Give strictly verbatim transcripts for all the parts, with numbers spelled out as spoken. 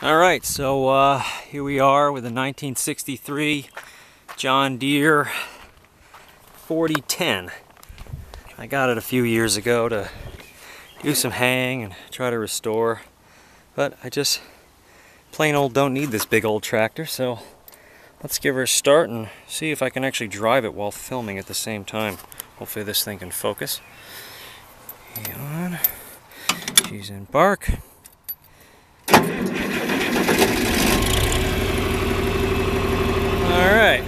Alright, so uh, here we are with a nineteen sixty-three John Deere forty ten. I got it a few years ago to do some hang and try to restore, but I just plain old don't need this big old tractor, so let's give her a start and see if I can actually drive it while filming at the same time. Hopefully this thing can focus. Hang on. She's in park. Alright.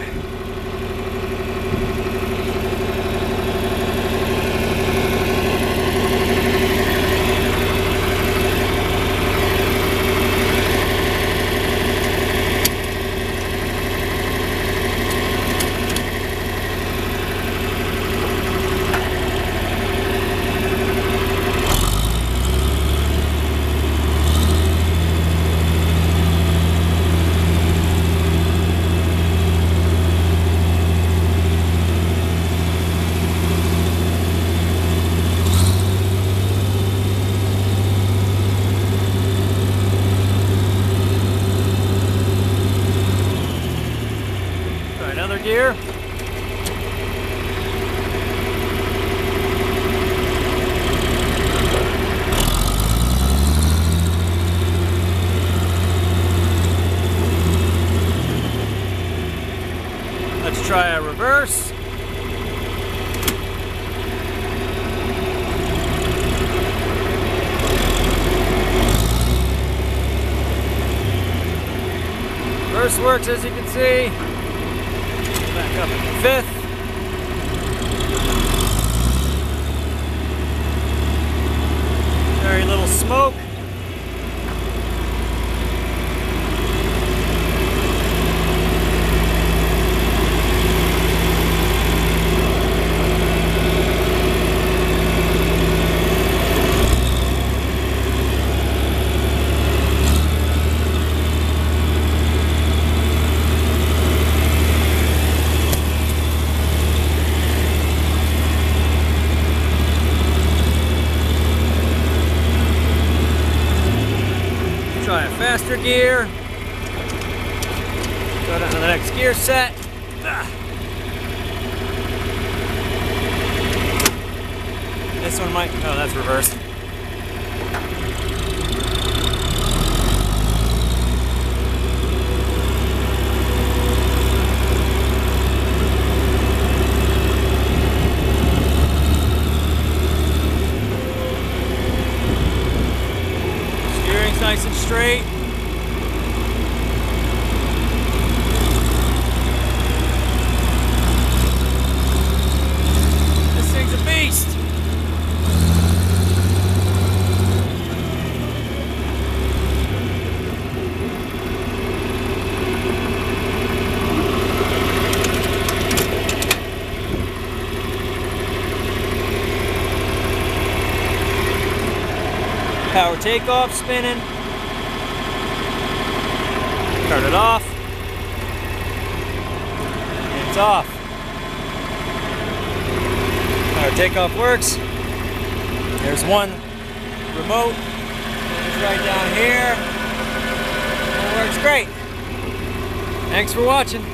Another gear. Let's try a reverse. Reverse works, as you can see. Back up in the fifth. Very little smoke. Try a faster gear. Go down to the next gear set. Ah. This one might, oh, that's reversed. Nice and straight. This thing's a beast. Power takeoff spinning. Turn it off. And it's off. Power takeoff works. There's one remote. It's right down here. It works great. Thanks for watching.